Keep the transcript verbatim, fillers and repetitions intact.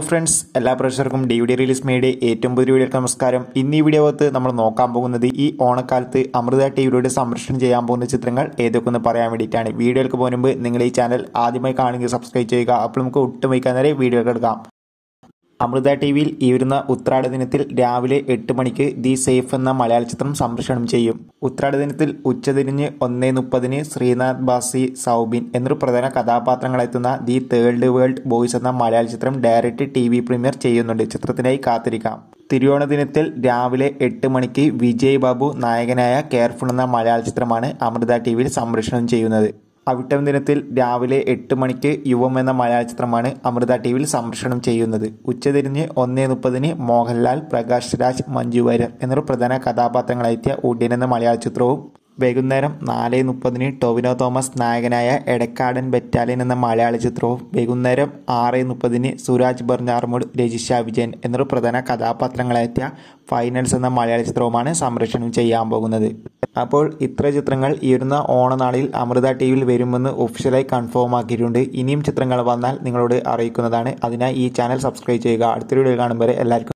Friends, എല്ലാ പ്രേക്ഷകർക്കും D V D release മേയുടെ ഏറ്റവും പുതിയ വീഡിയോക്ക് നമസ്കാരം. ഇന്ന് ഈ വീഡിയോകത്ത് നമ്മൾ നോക്കാൻ പോകുന്നത് ഈ ഓണക്കാലത്ത് അമൃത ടി വിയിലൂടെ സംപ്രേഷണം ചെയ്യാൻ പോകുന്ന ചിത്രങ്ങൾ ഏതൊക്കെയെന്ന് പറയാൻ വേണ്ടിയിട്ടാണ്. വീഡിയോക്ക് പോകുന്ന മുമ്പ് നിങ്ങൾ ഈ ചാനൽ ആദ്യമായി കാണുമെങ്കിൽ സബ്സ്ക്രൈബ് ചെയ്യുക. അപ്പോൾ നമുക്ക് ഒട്ടും വയ്ക്കാൻ നേരെ വീഡിയോ എടുക്കാം. അമൃത ടി വിയിൽ ഈ വരുന്ന ഉത്രാട ദിനത്തിൽ രാവിലെ എട്ട് മണിക്ക് ദി സേഫ് എന്ന മലയാള ചിത്രം സംപ്രേഷണം ചെയ്യും. ഉത്രാട ദിനത്തിൽ ഉച്ചതിരിഞ്ഞ് ഒന്നേ മുപ്പതിന് ശ്രീനാഥ് ബാസി, സൗബിൻ എന്നൊരു പ്രധാന കഥാപാത്രങ്ങളെത്തുന്ന ദി തേർഡ് വേൾഡ് ബോയ്സ് എന്ന മലയാള ചിത്രം ഡയറക്റ്റ് ടി വി പ്രീമിയർ ചെയ്യുന്നുണ്ട്. ചിത്രത്തിനായി കാത്തിരിക്കാം. തിരുവോണ ദിനത്തിൽ രാവിലെ എട്ട് മണിക്ക് വിജയ് ബാബു നായകനായ കെയർഫുൾ എന്ന മലയാള ചിത്രമാണ് അമൃത ടി വിയിൽ സംപ്രേഷണം ചെയ്യുന്നത്. അവിട്ടം ദിനത്തിൽ രാവിലെ എട്ട് മണിക്ക് യുവം എന്ന മലയാള ചിത്രമാണ് അമൃത ടി വിയിൽ സംപ്രേഷണം ചെയ്യുന്നത്. ഉച്ചതിരിഞ്ഞ് ഒന്നേ മുപ്പതിന് മോഹൻലാൽ, പ്രകാശ് രാജ്, മഞ്ജു വാര്യർ എന്നൊരു പ്രധാന കഥാപാത്രങ്ങളെത്തിയ ഉഡ്യൻ എന്ന മലയാള ചിത്രവും വൈകുന്നേരം നാല് മുപ്പതിന് ടൊവിനോ തോമസ് നായകനായ എടക്കാടൻ ബറ്റാലിയൻ എന്ന മലയാള ചിത്രവും വൈകുന്നേരം ആറ് മുപ്പതിന് സുരാജ് ബർഞ്ഞാർമൂട്, രജിഷ വിജയൻ എന്നൊരു പ്രധാന കഥാപാത്രങ്ങളെത്തിയ ഫൈനൽസ് എന്ന മലയാള ചിത്രവുമാണ് സംപ്രേഷണം ചെയ്യാൻ പോകുന്നത്. അപ്പോൾ ഇത്ര ചിത്രങ്ങൾ ഈ വരുന്ന ഓണനാളിൽ അമൃത ടി വിയിൽ വരുമെന്ന് ഒഫീഷ്യലായി കൺഫേം ആക്കിയിട്ടുണ്ട്. ഇനിയും ചിത്രങ്ങൾ വന്നാൽ നിങ്ങളോട് അറിയിക്കുന്നതാണ്. അതിനായി ഈ ചാനൽ സബ്സ്ക്രൈബ് ചെയ്യുക. അടുത്തൊരു വീഡിയോ കാണുമ്പോൾ എല്ലാവർക്കും